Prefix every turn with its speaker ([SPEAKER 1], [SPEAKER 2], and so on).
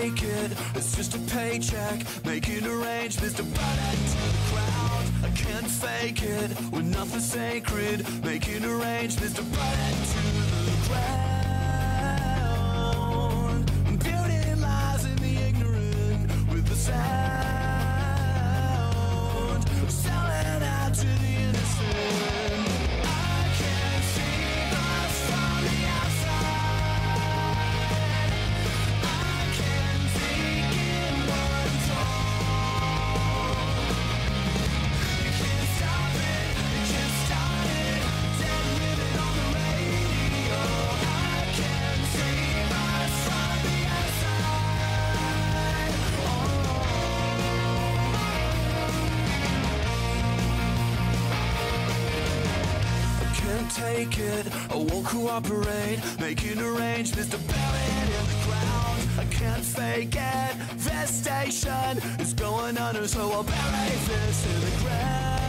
[SPEAKER 1] take it, it's just a paycheck. Making arrangements to burn it to the ground. I can't fake it, when nothing's sacred. Making arrangements to burn it to the ground. Beauty lies in the ignorant with the sound. Selling out to the innocent. I can't see us from the outside. I can't take in one tone. You can't stop it, you can't stop it. Dead ribbon on the radio. I can't save us from the outside. I can't take it, I won't cooperate. Making arrangements to bury it in the ground. I can't fake it, this station is going under, so I'll bury this in the ground.